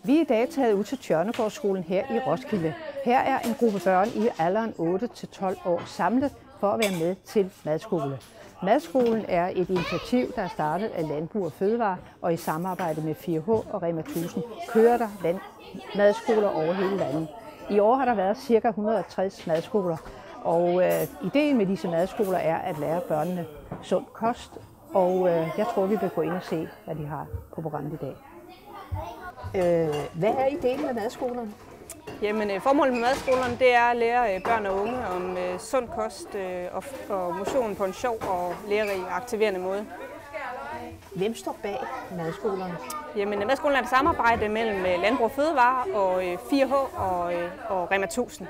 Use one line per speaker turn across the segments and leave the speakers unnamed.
Vi er i dag taget ud til Tjørnegårdsskolen her i Roskilde. Her er en gruppe børn i alderen 8-12 år samlet for at være med til madskole. Madskolen er et initiativ, der er startet af Landbrug og Fødevare, og i samarbejde med 4H og Rema 1000 kører der madskoler over hele landet. I år har der været ca. 160 madskoler, og ideen med disse madskoler er at lære børnene sund kost, og jeg tror, vi vil gå ind og se, hvad de har på programmet i dag. Hvad er ideen med madskolerne?
Jamen, formålet med madskolerne det er at lære børn og unge om sund kost og motion på en sjov og lærerig aktiverende måde.
Hvem står bag madskolerne?
Jamen, madskolerne er et samarbejde mellem Landbrug og Fødevare og 4H og Rema 1000.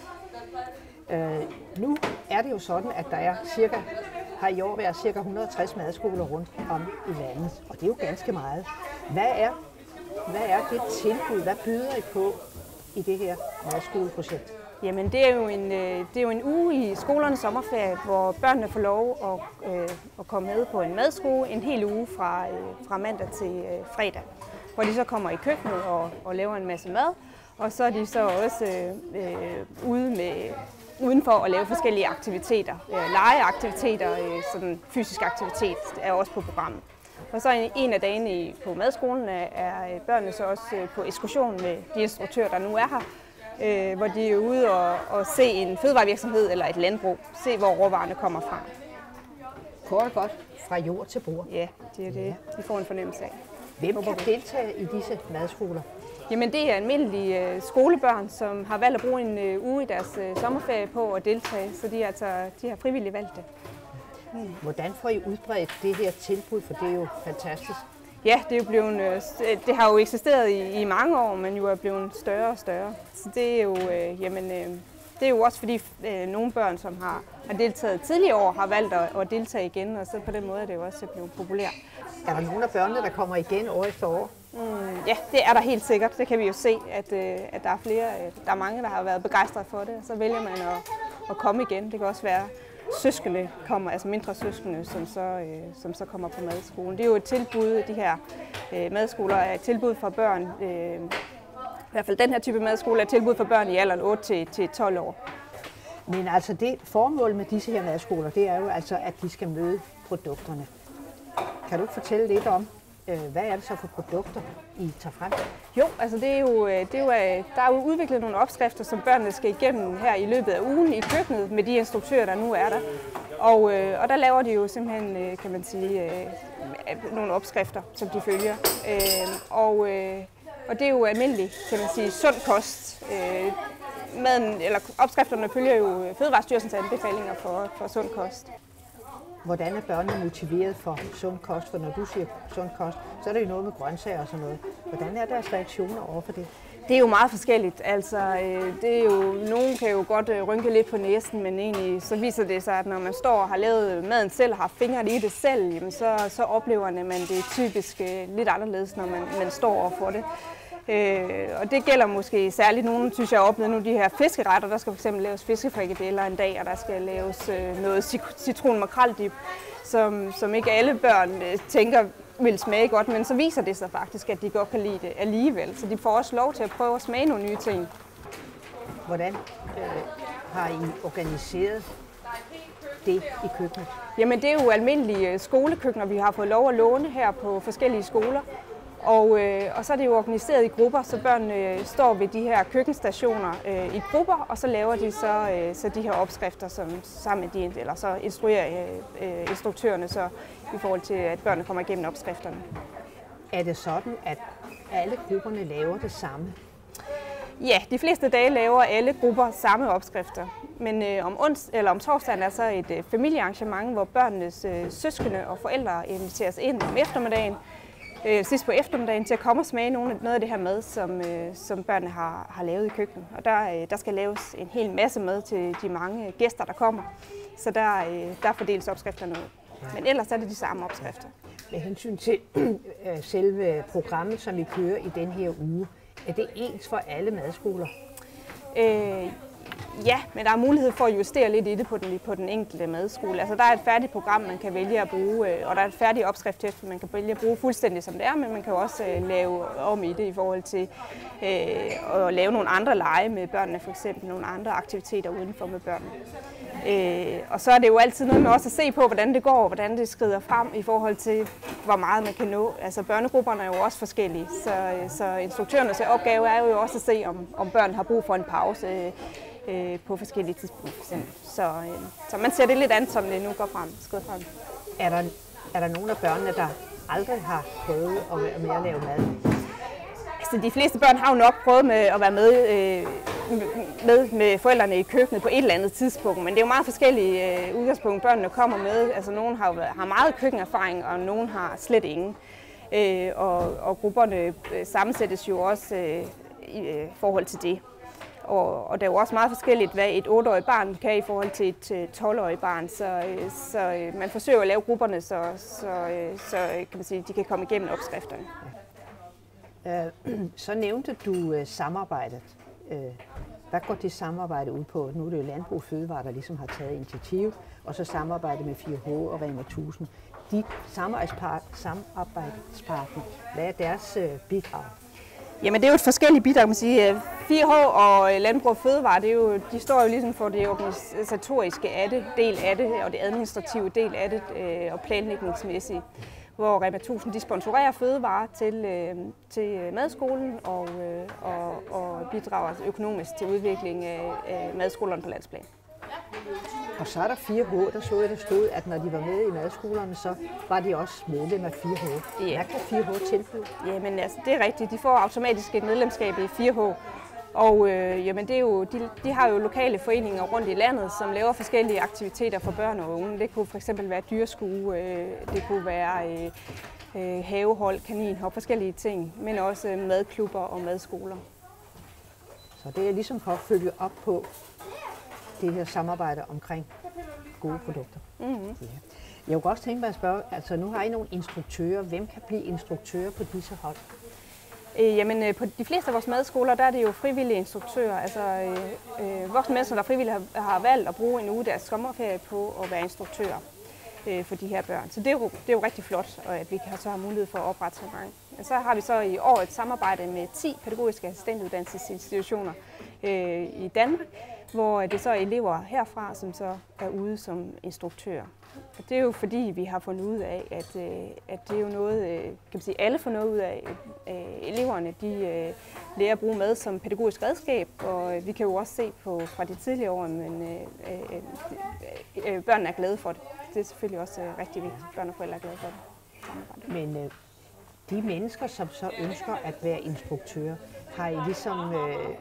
Nu er det jo sådan, at der er har i år været ca. 160 madskoler rundt om i landet, og det er jo ganske meget. Hvad er det tilbud? Hvad byder I på i det her madskoleprojekt?
Jamen, det er jo en uge i skolernes sommerferie, hvor børnene får lov at komme med på en madskole en hel uge fra mandag til fredag, hvor de så kommer i køkkenet og laver en masse mad, og så er de så også udenfor at lave forskellige aktiviteter. Legeaktiviteter, sådan fysisk aktivitet er også på programmet. Og så en af dagene på madskolen er børnene så også på ekskursion med de instruktører, der nu er her, hvor de er ude og se en fødevarevirksomhed eller et landbrug, se hvor råvarerne kommer fra.
Kort og godt fra jord til bord.
Ja, det er det. De får en fornemmelse af.
Hvem kan deltage i disse madskoler?
Jamen, det er almindelige skolebørn, som har valgt at bruge en uge i deres sommerferie på at deltage, så de har frivilligt valgt det.
Hvordan får I udbredt det her tilbud, for det er jo fantastisk?
Ja, det har jo eksisteret i mange år, men jo er blevet større og større. Så det er jo, det er jo også fordi nogle børn, som har deltaget tidligere år, har valgt at deltage igen, og så på den måde er det jo også blevet populært.
Er der nogle af børnene, der kommer igen år efter år?
Ja, det er der helt sikkert. Det kan vi jo se, at der er flere. Der er mange, der har været begejstrede for det, og så vælger man at komme igen. Det kan også være søskende kommer, altså mindre søskende, som så kommer på madskolen. Det er jo et tilbud, de her madskoler er et tilbud for børn, i hvert fald den her type madskole er et tilbud for børn i alderen 8-12 år.
Men altså det formål med disse her madskoler, det er jo altså, at de skal møde produkterne. Kan du ikke fortælle lidt om, hvad er det så for produkter, I tager frem?
Jo, altså der er jo udviklet nogle opskrifter, som børnene skal igennem her i løbet af ugen i køkkenet med de instruktører, der nu er der. Og der laver de jo simpelthen, kan man sige, nogle opskrifter, som de følger. Og det er jo almindelig, kan man sige, sund kost. Opskrifterne følger jo Fødevarestyrelsens anbefalinger for sund kost.
Hvordan er børnene motiveret for sund kost? For når du siger sund kost, så er det jo noget med grøntsager og sådan noget. Hvordan er deres reaktioner overfor det?
Det er jo meget forskelligt. Altså, nogen kan jo godt rynke lidt på næsen, men egentlig så viser det sig, at når man står og har lavet maden selv og har fingrene i det selv, jamen så oplever man det typisk lidt anderledes, når man står og får det. Og det gælder måske særligt nogen, synes jeg, har oplevet nu de her fiskeretter. Der skal fx laves fiskefrikadeller en dag, og der skal laves noget citron-makrel-dip, som ikke alle børn tænker vil smage godt, men så viser det sig faktisk, at de godt kan lide det alligevel. Så de får også lov til at prøve at smage nogle nye ting.
Hvordan har I organiseret det i køkkenet?
Jamen det er jo almindelige skolekøkkener, vi har fået lov at låne her på forskellige skoler. Og så er det jo organiseret i grupper, så børnene står ved de her køkkenstationer i grupper, og så laver de så de her opskrifter, som sammen med eller så instruerer instruktørerne så i forhold til, at børnene kommer igennem opskrifterne.
Er det sådan, at alle grupperne laver det samme?
Ja, de fleste dage laver alle grupper samme opskrifter. Men om torsdagen er så et familiearrangement, hvor børnenes søskende og forældre inviteres ind om eftermiddagen, sidst på eftermiddagen, til at komme og smage noget af det her mad, som børnene har lavet i køkkenet. Og der skal laves en hel masse mad til de mange gæster, der kommer. Så der fordeles opskrifterne ud. Men ellers er det de samme opskrifter.
Med hensyn til selve programmet, som vi kører i den her uge, er det ens for alle madskoler?
Ja, men der er mulighed for at justere lidt i det på den enkelte madskole. Altså, der er et færdigt program, man kan vælge at bruge, og der er et færdigt opskrift, man kan vælge at bruge fuldstændig som det er, men man kan jo også lave om i det i forhold til at lave nogle andre lege med børnene, for eksempel nogle andre aktiviteter udenfor med børnene. Og så er det jo altid noget med også at se på, hvordan det går, hvordan det skrider frem i forhold til, hvor meget man kan nå. Altså børnegrupperne er jo også forskellige, så instruktørernes opgave er jo også at se, om børn har brug for en pause på forskellige tidspunkter. Så man ser det lidt an, som det nu går frem.
Er der nogle af børnene, der aldrig har prøvet at være med at lave mad?
Altså, de fleste børn har jo nok prøvet med at være med forældrene i køkkenet på et eller andet tidspunkt, men det er jo meget forskellige udgangspunkter, børnene kommer med. Altså, nogle har meget køkkenerfaring, og nogle har slet ingen. Og grupperne sammensættes jo også i forhold til det. Og det er jo også meget forskelligt, hvad et 8-årigt barn kan i forhold til et 12-årigt barn. Så man forsøger at lave grupperne, så kan man sige, de kan komme igennem opskrifterne.
Så nævnte du samarbejdet. Hvad går det samarbejde ud på? Nu er det jo Landbrug Fødevare, der ligesom har taget initiativ, og så samarbejde med 4H og Rema 1000. De samarbejdspartner, hvad er deres bidrag?
Jamen det er jo et forskelligt bidrag, kan man sige. 4H og Landbrug Fødevare, de står jo ligesom for det organisatoriske del af det, og det administrative del af det, og planlægningsmæssigt. Hvor Rema 1000 de sponsorerer fødevarer til madskolen og bidrager økonomisk til udvikling af madskolerne på landsplan.
Og så er der 4H, der så jeg, der stod, at når de var med i madskolerne, så var de også medlem af 4H. Ja. Hvad kan 4H tilbyde?
Jamen altså, det er rigtigt. De får automatisk et medlemskab i 4H. Og jamen, det er jo, de har jo lokale foreninger rundt i landet, som laver forskellige aktiviteter for børn og unge. Det kunne fx være dyrskue, det kunne være havehold, kaninhop, forskellige ting, men også madklubber og madskoler.
Så det er ligesom for at følge op på det her samarbejde omkring gode produkter. Mm-hmm. Ja. Jeg kunne også tænke mig at spørge, altså nu har I nogle instruktører. Hvem kan blive instruktører på disse hold?
Jamen, på de fleste af vores madskoler, der er det jo frivillige instruktører. Altså voksne mennesker, der frivilligt har valgt at bruge en uge deres sommerferie på at være instruktører for de her børn. Så det er jo rigtig flot, at vi så har mulighed for at oprette så mange. Så har vi så i år et samarbejde med 10 pædagogiske assistentuddannelsesinstitutioner i Danmark, hvor det så er elever herfra, som så er ude som instruktører. Og det er jo fordi, vi har fundet ud af, at det er jo noget, kan man sige, alle får noget ud af. Eleverne de lærer at bruge mad som pædagogisk redskab, og vi kan jo også se fra de tidligere år, men børnene er glade for det. Det er selvfølgelig også rigtig vigtigt, at børn og forældre er glade for det.
Men de mennesker, som så ønsker at være instruktører, har I ligesom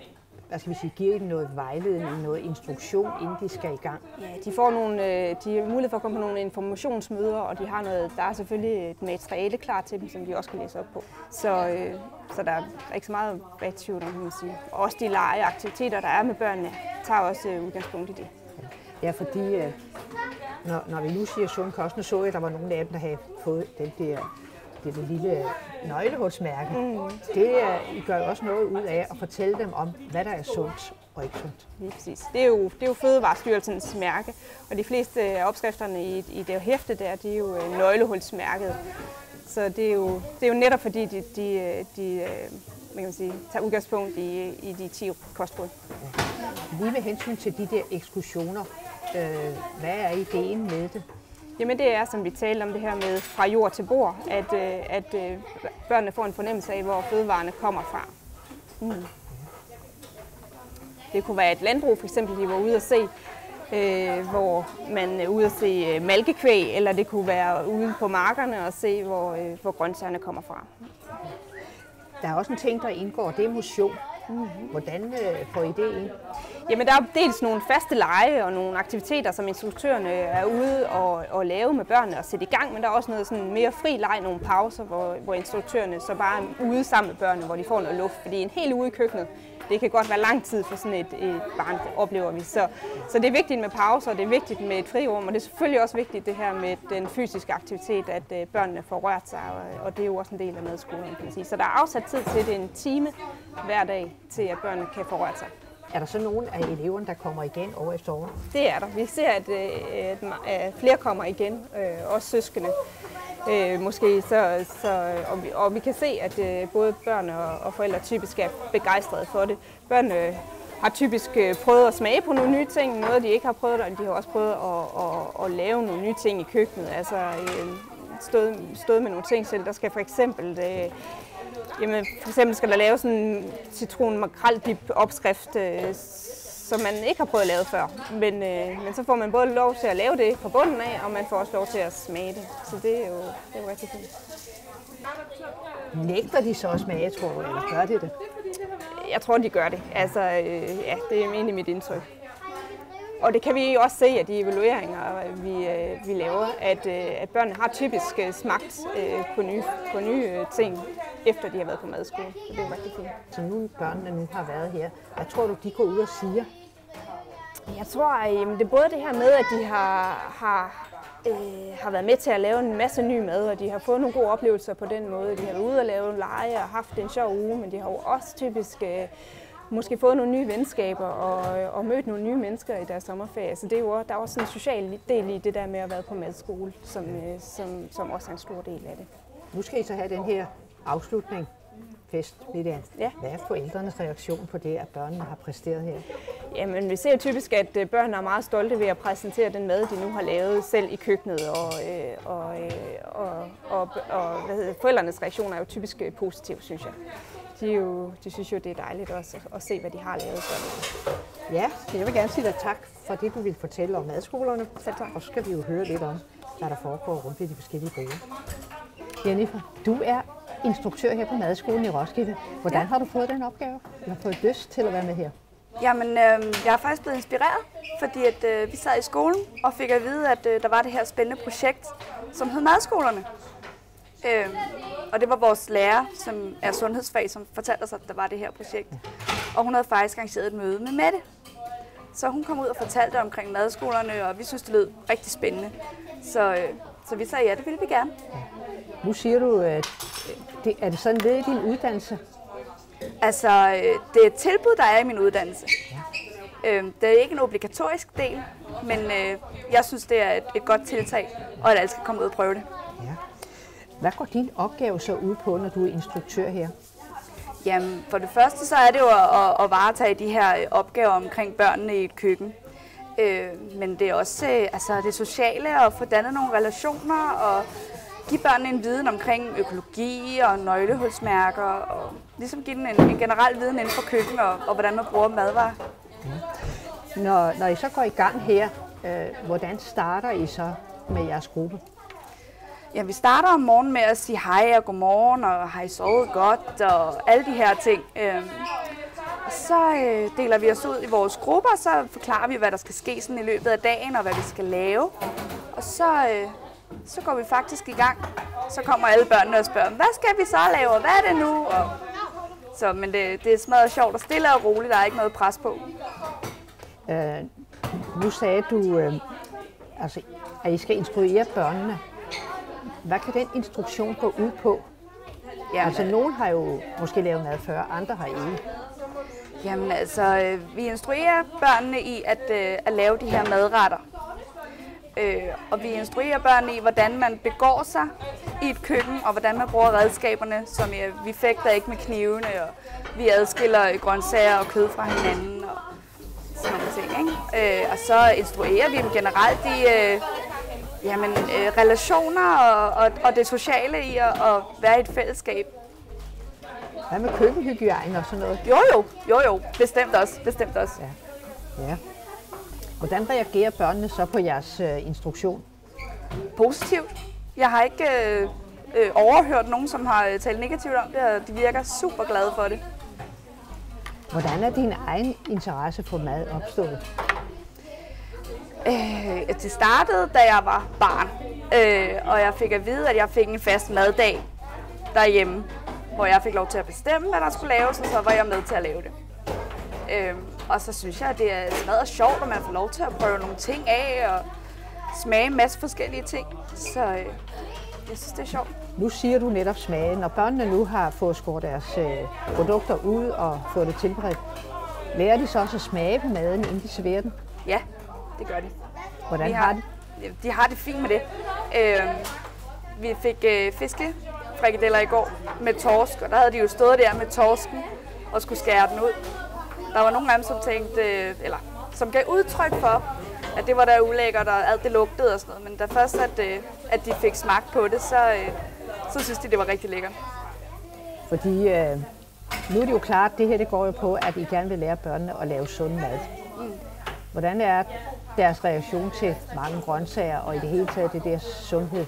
giver dem noget vejledning, noget instruktion, inden de skal i gang?
Ja, de har mulighed for at komme på nogle informationsmøder, og der er selvfølgelig et materiale klar til dem, som de også kan læse op på. Så der er ikke så meget tvivl om, kan man sige. Og også de legeaktiviteter, der er med børnene, tager også udgangspunkt i det.
Ja, fordi når vi nu siger sund kost, så jeg, at der var nogle af dem, der havde fået det lille nøglehulsmærke. I gør jo også noget ud af at fortælle dem om, hvad der er sundt og ikke sundt.
Lige præcis. Det er jo Fødevarestyrelsens mærke, og de fleste af opskrifterne i det hæfte der, de er jo nøglehulsmærket. Så det er jo netop fordi, de man kan sige, tager udgangspunkt i de 10 kostråd.
Ja. Lige med hensyn til de der ekskursioner, hvad er ideen med det?
Jamen det er, som vi talte om det her med fra jord til bord, at børnene får en fornemmelse af, hvor fødevarene kommer fra. Det kunne være et landbrug, for eksempel, de var ude at se, hvor man er ude at se malkekvæg, eller det kunne være ude på markerne og se, hvor grøntsagerne kommer fra.
Der er også en ting, der indgår, det er motion. Hvordan får I det ind?
Jamen, der er dels nogle faste lege og nogle aktiviteter, som instruktørerne er ude og lave med børnene og sætte i gang, men der er også noget sådan mere fri leg, nogle pauser, hvor instruktørerne så bare er ude sammen med børnene, hvor de får noget luft. Fordi en hel uge i køkkenet, det kan godt være lang tid for sådan et barn, oplever vi. Så det er vigtigt med pauser, og det er vigtigt med et frirum, og det er selvfølgelig også vigtigt det her med den fysiske aktivitet, at børnene får rørt sig, og det er jo også en del af madskolen, kan man sige. Så der er afsat tid til det, en time hver dag, til at børnene kan få rørt sig.
Er der så nogle af eleverne, der kommer igen år efter år?
Det er der. Vi ser, at flere kommer igen, også søskende. Måske og vi kan se, at både børn og forældre typisk er begejstrede for det. Børnene har typisk prøvet at smage på nogle nye ting, noget de ikke har prøvet, og de har også prøvet at lave nogle nye ting i køkkenet. Altså stået med nogle ting selv. Der skal for eksempel skal der laves en citron-makrel-dip opskrift, som man ikke har prøvet at lave før. Men så får man både lov til at lave det fra bunden af, og man får også lov til at smage det. Så det er jo rigtig fint.
Nægter de så at smage, tror du, eller gør de det?
Jeg tror, de gør det. Altså, det er egentlig mit indtryk. Og det kan vi også se af de evalueringer, vi laver, at børnene har typisk smagt på nye ting, efter de har været på madskole. Så det er rigtig fint.
Så nu børnene nu har været her, hvad tror du, de går ud og siger?
Jeg tror, det er både det her med, at de har været med til at lave en masse ny mad, og de har fået nogle gode oplevelser på den måde. De har været ude og lave lege og haft en sjov uge, men de har jo også typisk måske fået nogle nye venskaber og mødt nogle nye mennesker i deres sommerferie. Så det er jo, der er også en social del i det der med at være på madskole, som også er en stor del af det.
Nu skal I så have den her afslutning, fest, Lilian.
Ja.
Hvad er forældrenes reaktion på det, at børnene har præsteret her?
Jamen, vi ser typisk, at børnene er meget stolte ved at præsentere den mad, de nu har lavet selv i køkkenet, og forældrenes reaktioner er jo typisk positive, synes jeg. De synes jo, det er dejligt også at se, hvad de har lavet.
Ja, så jeg vil gerne sige dig tak for det, du vil fortælle om madskolerne.
Selv tak.
Og så skal vi jo høre lidt om, hvad der foregår rundt i de forskellige borde. Jennifer, du er instruktør her på madskolen i Roskilde. Hvordan har du fået den opgave? Du har fået lyst til at være med her?
Jamen, jeg er faktisk blevet inspireret, fordi at, vi sad i skolen og fik at vide, at der var det her spændende projekt, som hed Madskolerne. Og det var vores lærer, som er sundhedsfag, som fortalte os, at der var det her projekt. Og hun havde faktisk arrangeret et møde med Mette. Så hun kom ud og fortalte omkring madskolerne, og vi synes, det lød rigtig spændende. Så vi sagde, ja, det ville vi gerne.
Nu siger du, at er det sådan led i din uddannelse?
Altså, det er et tilbud, der er i min uddannelse. Det er ikke en obligatorisk del, men jeg synes, det er et godt tiltag, og at alle skal komme ud og prøve det.
Ja. Hvad går din opgave så ud på, når du er instruktør her?
Jamen, for det første så er det jo at varetage de her opgaver omkring børnene i et køkken. Men det er også det sociale, at få dannet nogle relationer og give børnene en viden omkring økologi og nøglehulsmærker og ligesom give dem en generel viden inden for køkken og hvordan man bruger madvarer.
Når I så går i gang her, hvordan starter I så med jeres gruppe?
Ja, vi starter om morgenen med at sige hej og godmorgen og har I sovet godt og alle de her ting. Og så deler vi os ud i vores grupper, og så forklarer vi, hvad der skal ske sådan i løbet af dagen og hvad vi skal lave. Og så går vi faktisk i gang. Så kommer alle børnene og spørger, hvad skal vi så lave, og hvad er det nu? Men det er smadret sjovt og stille og roligt, der er ikke noget pres på.
Nu sagde du, at I skal instruere børnene. Hvad kan den instruktion gå ud på? Jamen, nogen har jo måske lavet mad før, andre har ikke.
Jamen vi instruerer børnene i at lave de her madretter. Og vi instruerer børnene i, hvordan man begår sig i et køkken, og hvordan man bruger redskaberne, som vi fægter ikke med knivene, og vi adskiller grøntsager og kød fra hinanden, og sådan nogle ting, ikke? Og så instruerer vi dem generelt i relationer og det sociale i at være i et fællesskab.
Hvad med køkkenhygiejne og sådan noget?
Jo, bestemt også.
Ja. Hvordan reagerer børnene så på jeres instruktion?
Positivt. Jeg har ikke overhørt nogen, som har talt negativt om det, og de virker super glade for det.
Hvordan er din egen interesse for mad opstået?
Det startede, da jeg var barn, og jeg fik at vide, at jeg fik en fast maddag derhjemme, hvor jeg fik lov til at bestemme, hvad der skulle laves, og så var jeg med til at lave det. Og så synes jeg, at det er smadret sjovt, at man får lov til at prøve nogle ting af og smage en masse forskellige ting. Så jeg synes, det er sjovt.
Nu siger du netop smagen. Når børnene nu har fået skåret deres produkter ud og fået det tilberedt, Lærer de så også at smage på maden, inden de serverer den?
Ja, det gør de.
Hvordan har de?
De har det fint med det. Vi fik fiskefrikadeller i går med torsk, og der havde de jo stået der med torsken og skulle skære den ud. Der var nogle af dem, som som gav udtryk for, at det var der ulækkert, og alt det lugtede og sådan noget. Men da først, at de fik smagt på det, så synes de, det var rigtig lækkert.
Fordi nu er det jo klart, at det her det går jo på, at I gerne vil lære børnene at lave sund mad. Hvordan er deres reaktion til mange grøntsager og i det hele taget det der sundhed?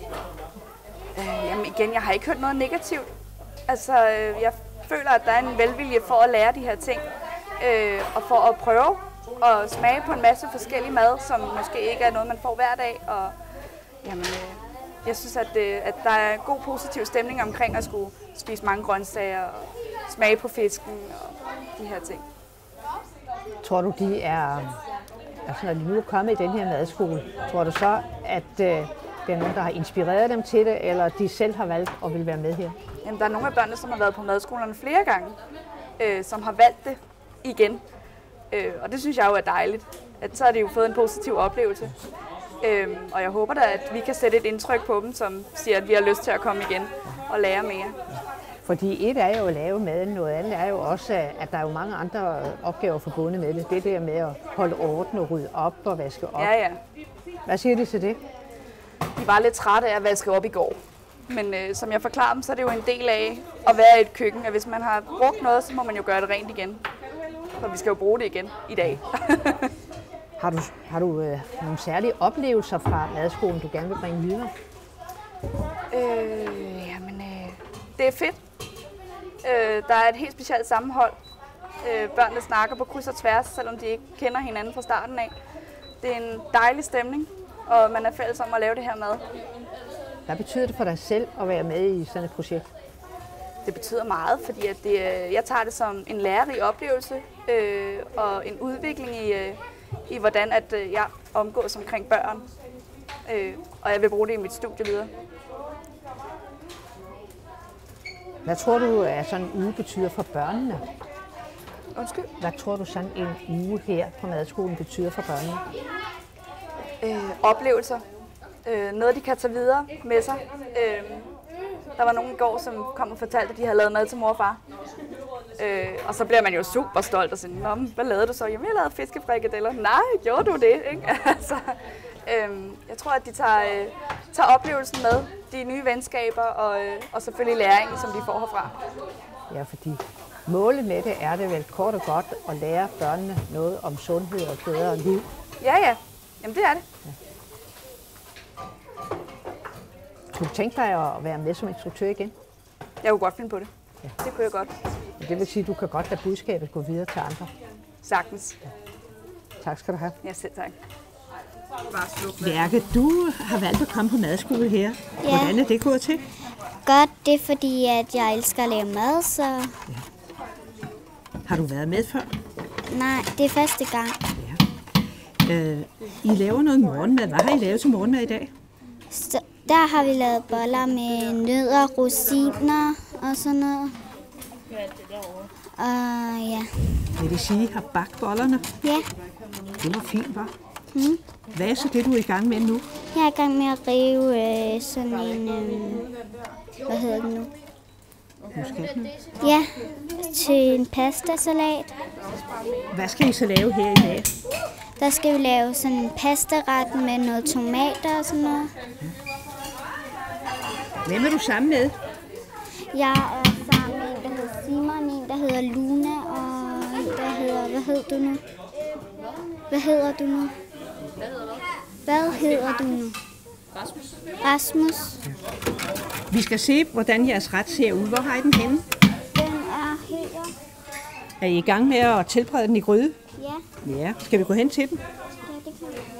Jamen igen, jeg har ikke hørt noget negativt. Altså, jeg føler, at der er en velvilje for at lære de her ting, og for at prøve at smage på en masse forskellige mad, som måske ikke er noget, man får hver dag. Og, jamen, jeg synes, at der er god positiv stemning omkring at skulle spise mange grøntsager og smage på fisken og de her ting.
Tror du, de er, altså når de nu er kommet i den her madskole, tror du så, at det er nogen, der har inspireret dem til det, eller de selv har valgt at vil være med her?
Jamen, der er nogle af børnene, som har været på madskolerne flere gange, som har valgt det igen. Og det synes jeg jo er dejligt. At så har de jo fået en positiv oplevelse. Og jeg håber da, at vi kan sætte et indtryk på dem, som siger, at vi har lyst til at komme igen og lære mere.
Fordi et er jo at lave maden, noget andet er jo også, at der er jo mange andre opgaver forbundet med det. Det der med at holde orden og rydde op og vaske op.
Ja.
Hvad siger de til det?
De var lidt trætte af at vaske op i går. Men som jeg forklarer dem, så er det jo en del af at være i et køkken. At hvis man har brugt noget, så må man jo gøre det rent igen. For vi skal jo bruge det igen i dag.
Har du nogle særlige oplevelser fra madskolen, du gerne vil bringe videre?
Det er fedt. Der er et helt specielt sammenhold. Børnene snakker på kryds og tværs, selvom de ikke kender hinanden fra starten af. Det er en dejlig stemning, og man er fælles om at lave det her mad.
Hvad betyder det for dig selv at være med i sådan et projekt?
Det betyder meget, fordi at jeg tager det som en lærerig oplevelse og en udvikling i hvordan at jeg omgås omkring børn. Og jeg vil bruge det i mit studie videre.
Hvad tror du, at sådan en uge betyder for børnene?
Undskyld?
Hvad tror du, sådan en uge her på madskolen betyder for børnene?
Oplevelser. Noget, de kan tage videre med sig. Der var nogen i går, som kom og fortalte, at de havde lavet mad til mor og far. Og så bliver man jo super stolt og siger, hvad lavede du så? Jamen, jeg lavede fiskefrikadeller. Nej, gjorde du det? Ikke? Altså, jeg tror, at de tager oplevelsen med, de nye venskaber og selvfølgelig læringen, som de får herfra.
Ja, fordi målet med det er det vel kort og godt at lære børnene noget om sundhed og bedre liv.
Ja. Jamen, det er det. Ja.
Kunne du tænke dig at være med som instruktør igen?
Jeg kunne godt finde på det. Ja. Det kunne jeg godt.
Det vil sige, at du kan godt lade budskabet gå videre til andre?
Sagtens.
Ja. Tak skal du have.
Ja, selv tak.
Lærke, du har valgt at komme på madskole her.
Ja.
Hvordan er det gået til?
Godt, det er fordi, at jeg elsker at lave mad, så... Ja.
Har du været med før?
Nej, det er første gang.
Ja. I laver noget morgenmad. Hvad har I lavet til morgenmad i dag?
Så der har vi lavet boller med nødder, rosiner og sådan noget. Ja.
Vil det sige, at I har bagt bollerne?
Ja.
Det var fint, hva'? Hvad er så det, du er i gang med nu?
Jeg er i gang med at rive sådan en... hvad hedder det nu?
Muskatnød?
Ja, til en pastasalat.
Hvad skal I så lave her i dag?
Der skal vi lave sådan en pastaret med noget tomater og sådan noget.
Hvem er du sammen med?
Jeg er sammen med en, der hedder Simon, en, der hedder Luna, og en, der hedder... Hvad hedder du nu? Rasmus.
Vi skal se, hvordan jeres ret ser ud. Hvor har I den henne?
Den er her.
Er I i gang med at tilberede den i gryde?
Ja.
Ja. Skal vi gå hen til den?
Ja, det kan vi.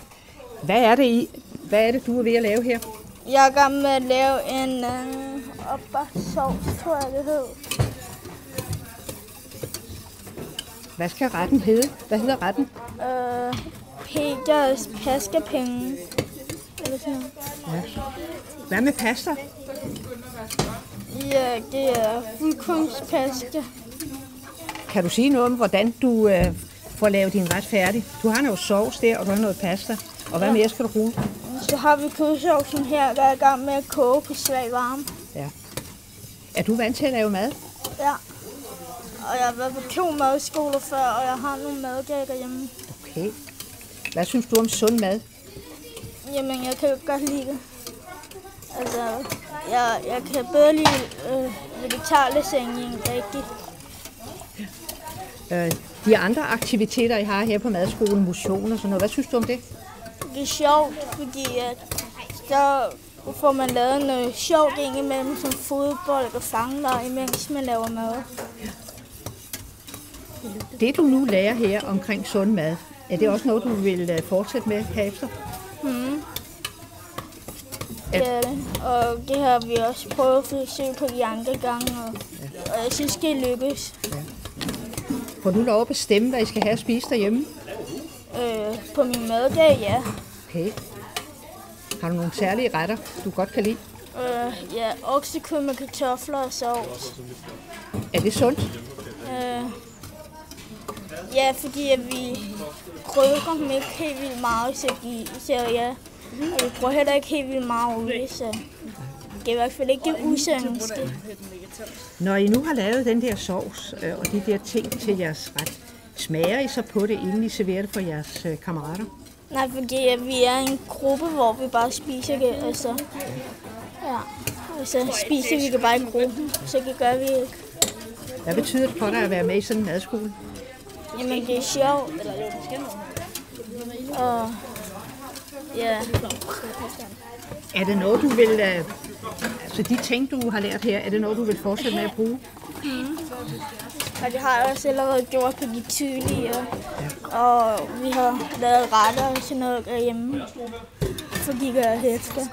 Hvad er det, du er ved at lave her?
Jeg er i gang med at lave en opbaksovs, tror jeg det hed.
Hvad skal retten hedde? Hvad hedder retten?
Peters paskepenge. Eller sådan noget.
Ja. Hvad med pasta?
Ja, det er fuldkornspaste.
Kan du sige noget om, hvordan du får lavet din ret færdig? Du har noget sovs der, og du har noget pasta. Og hvad mere skal du bruge?
Så har vi kødsovsen her, der er i gang med at koge på svag varme.
Ja. Er du vant til at lave mad?
Ja. Og jeg har været på 2 madskoler før, og jeg har nogle madgaver hjemme.
Okay. Hvad synes du om sund mad?
Jamen, jeg kan jo godt lide det. Altså, jeg kan bedre lide vegetarlasagne end rigtig.
De andre aktiviteter, I har her på madskolen, motion og sådan noget, hvad synes du om det?
Det er sjovt, fordi så får man lavet noget sjovt indimellem, som fodbold og fangelej, mens man laver mad.
Det du nu lærer her omkring sund mad, er det også noget, du vil fortsætte med herefter?
Det er det. Og det har vi også prøvet at forsøge på de andre gange, og jeg synes, det lykkes.
Ja. Får du lov at bestemme, hvad I skal have at spise derhjemme?
På min maddag, ja.
Okay. Har du nogle særlige retter, du godt kan lide?
Ja, oksekød med kartofler og sovs.
Er det sundt?
Ja, fordi vi krydder dem ikke helt vildt meget, så ja. Og vi bruger heller ikke helt vildt meget olie, så det er i hvert fald ikke det usundeste.
Når I nu har lavet den der sovs og de der ting til jeres ret, smager I så på det, inden I serverer det for jeres kammerater?
Nej, fordi vi er en gruppe, hvor vi bare spiser det, og så, ja, og så spiser vi det bare i gruppen, så det gør vi ikke.
Hvad betyder det for dig at være med i sådan en madskole?
Jamen, det er sjovt. Og ja.
Er det noget, du vil, altså de ting, du har lært her, er det noget, du vil fortsætte med at bruge?
Og det har jeg også allerede gjort på de tidligere. Og vi har lavet retter og sådan noget derhjemme, fordi det er hæfter.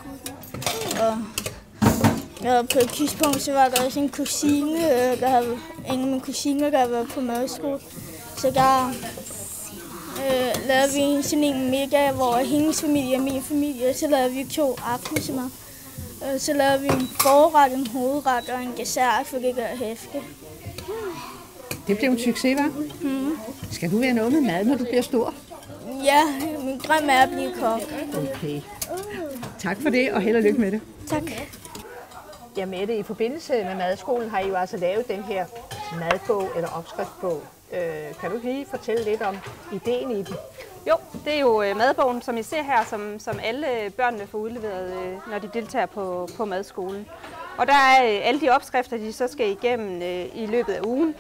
Og på et tidspunkt, så var der også en kusine, en af mine kusiner, der var på madskole. Så der lavede vi sådan en middag, hvor hendes familie og min familie, og så lavede vi 2 aftensmad. Så lavede vi en forret, en hovedret og en dessert, for det gør hæfte.
Det blev en succes, hva'? Skal du være noget med mad, når du bliver stor?
Ja, min drøm er at blive kok.
Okay. Tak for det, og held og lykke med det.
Tak.
Ja, Mette, i forbindelse med madskolen har I jo altså lavet den her madbog eller opskriftsbog. Kan du lige fortælle lidt om ideen i den?
Jo, det er jo madbogen, som I ser her, som alle børnene får udleveret, når de deltager på madskolen. Og der er alle de opskrifter, de så skal igennem i løbet af ugen,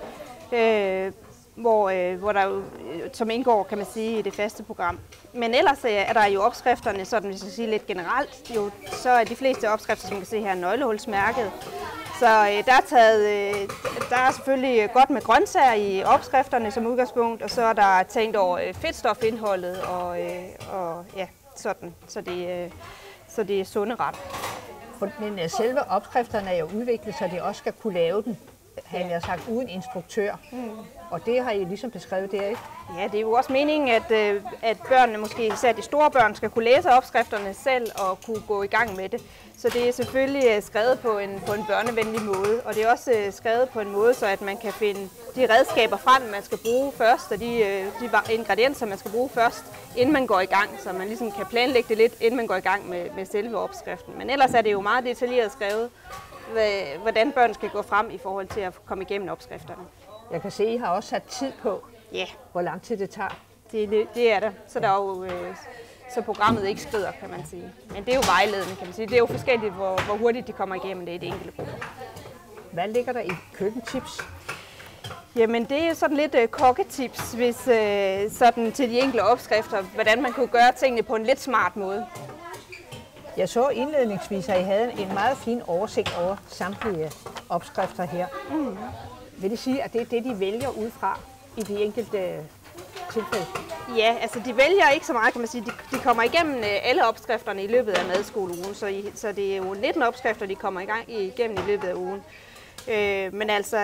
hvor der jo, som indgår, kan man sige, i det faste program. Men ellers er der jo opskrifterne, sådan hvis jeg skal sige lidt generelt, jo, så er de fleste opskrifter, som man kan se her, nøglehulsmærket. Så der er selvfølgelig godt med grøntsager i opskrifterne som udgangspunkt, og så er der tænkt over fedtstofindholdet og ja, sådan, så det er sunde ret.
Men selve opskrifterne er jo udviklet, så de også skal kunne lave den, han har sagt, uden instruktør. Og det har I ligesom beskrevet der, ikke?
Ja, det er jo også meningen, at børnene, måske især de store børn, skal kunne læse opskrifterne selv og kunne gå i gang med det. Så det er selvfølgelig skrevet på en børnevenlig måde, og det er også skrevet på en måde, så at man kan finde de redskaber frem, man skal bruge først, og de ingredienser, man skal bruge først, inden man går i gang, så man ligesom kan planlægge det lidt, inden man går i gang med selve opskriften. Men ellers er det jo meget detaljeret skrevet, hvordan børn skal gå frem i forhold til at komme igennem opskrifterne.
Jeg kan se, at I har også sat tid på, hvor lang tid det tager.
Det er der. Så der er jo, så programmet ikke skrider, kan man sige. Men det er jo vejledende, kan man sige. Det er jo forskelligt, hvor hurtigt de kommer igennem det i de enkelte grupper.
Hvad ligger der i køkkentips?
Jamen, det er jo sådan lidt kokketips, hvis sådan til de enkelte opskrifter, hvordan man kunne gøre tingene på en lidt smart måde.
Jeg så indledningsvis, at I havde en meget fin oversigt over samtlige opskrifter her. Vil det sige, at det er det, de vælger ud fra i de enkelte tilfælde? Ja, altså de vælger ikke så meget, kan man sige. De kommer igennem alle opskrifterne i løbet af madskolen, så det er jo 19 opskrifter, de kommer igennem i løbet af ugen. Men altså,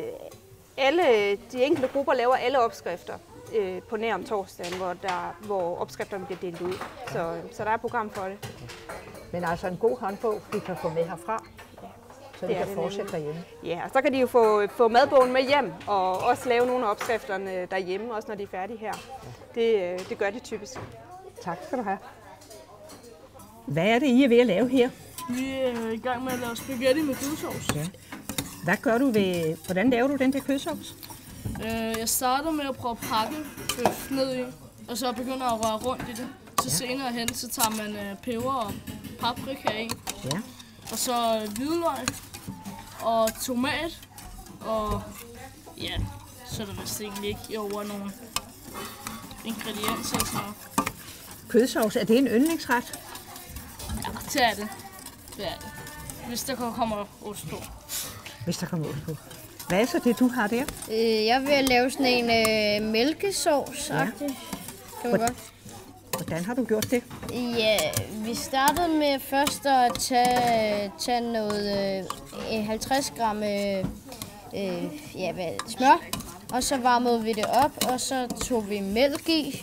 de enkelte grupper laver alle opskrifter på nær om torsdagen, hvor opskrifterne bliver delt ud. Så der er et program for det. Men altså en god håndbog, vi kan få med herfra. så de kan fortsætte derhjemme.
Ja, og så kan de jo få madbogen med hjem, og også lave nogle af opskrifterne derhjemme, også når de er færdige her. Det gør de typisk.
Tak skal du have. Hvad er det, I er ved at lave her?
Vi er i gang med at lave spaghetti med kødsovs.
Ja. Hvad gør du ved, hvordan laver du den der kødsovs?
Jeg starter med at prøve at pakke bøf ned i, og så begynder at røre rundt i det. Så senere hen, så tager man peber og paprika i, og så hvidløg og tomat, og ja, så er der vist egentlig ikke over nogle ingredienser og sådan noget.
Kødsovs, er det en yndlingsret?
Ja, det er det. Det er det. Hvis der kommer ost på.
Hvis der kommer ost på. Hvad er så det, du har der?
Jeg vil lave sådan en mælkesovs-agtig. Kan man godt.
Hvordan har du gjort det?
Ja, vi startede med først at tage noget 50 gram smør, og så varmede vi det op, og så tog vi mælk i,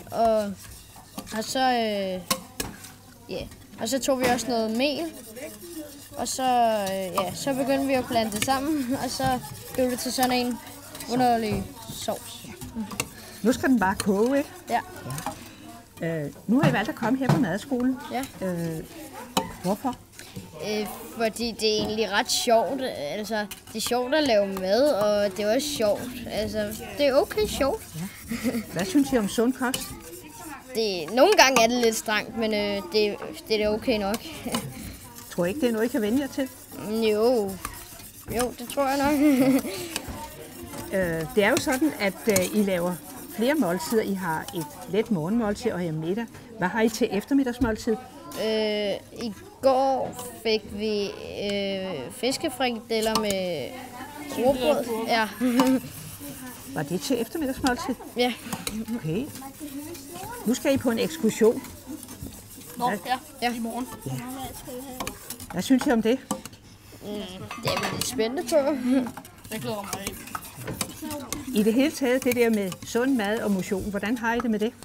og så tog vi også noget mel, og så begyndte vi at blande det sammen, og så blev det til sådan en underlig sovs.
Nu skal den bare koge, ikke?
Ja.
Nu har I valgt at komme her på madskolen.
Ja.
Hvorfor?
Fordi det er egentlig ret sjovt. Altså, det er sjovt at lave mad, og det er også sjovt. Altså, det er okay sjovt.
Ja. Hvad synes I om sund kost?
Nogle gange er det lidt strengt, men det er okay nok.
Tror I ikke, det er noget, I kan vende jer til?
Jo, det tror jeg nok.
Det er jo sådan, at I laver flere måltider. I har et let morgenmåltid og en middag. Hvad har I til eftermiddagsmåltid?
I går fik vi fiskefrikadeller med rugbrød. Ja.
Var det til eftermiddagsmåltid?
Ja.
Okay. Nu skal I på en ekskursion.
Nå, ja. I morgen.
Ja. Hvad synes I om det?
Det er vi lidt spændende på.
Jeg glæder mig ikke.
I det hele taget, det der med sund mad og motion, hvordan har I det med det?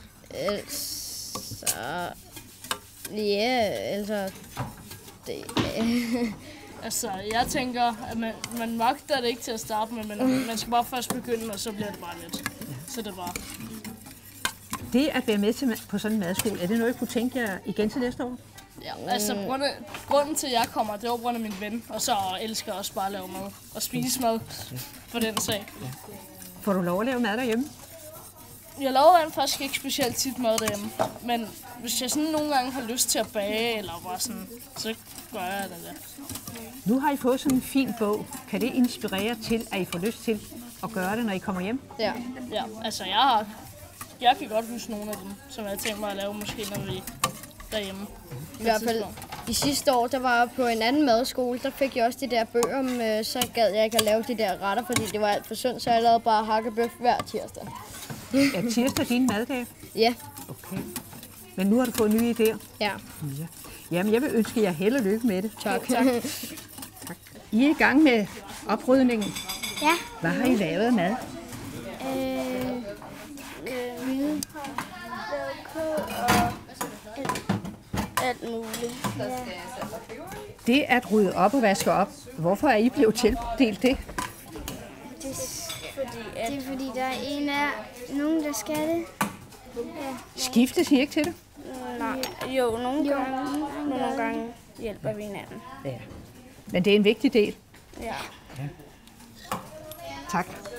Altså, jeg tænker, at man magter det ikke til at starte med, men man skal bare først begynde, og så bliver det bare lidt. Så det er bare...
Det at være med på sådan en madskole, er det noget, I kunne tænke jer igen til næste år?
Ja, altså grunden til, at jeg kommer, det er på grund af min ven, og så elsker jeg også bare at lave mad og spise mad for den sag.
Ja. Får du lov at lave mad derhjemme?
Jeg laver faktisk ikke specielt tit mad derhjemme, men hvis jeg sådan nogle gange har lyst til at bage, eller bare sådan, så gør jeg det der.
Nu har I fået sådan en fin bog. Kan det inspirere til, at I får lyst til at gøre det, når I kommer hjem?
Ja, altså jeg kan godt huske nogle af dem, som jeg tænker mig at lave måske, når vi er derhjemme.
I hvert fald de sidste år, der var jeg på en anden madskole, der fik jeg også de der bøger, men så gad jeg ikke at lave de der retter, fordi det var alt for synd, så jeg lavede bare hakkebøf hver tirsdag.
Er tirsdag din maddag?
Ja.
Okay. Men nu har du fået nye idéer?
Ja.
Jamen, jeg vil ønske jer held og lykke med det.
Tak.
Tak. I er i gang med oprydningen.
Ja.
Hvad har I lavet af mad?
Hvidløg og alt muligt. Ja.
Det at rydde op og vaske op, hvorfor er I blevet tildelt det?
Det er fordi, der er nogen, der skal det. Ja.
Skiftes I ikke til det?
Nej. Jo, nogle gange hjælper vi hinanden.
Ja. Men det er en vigtig del.
Ja.
Tak.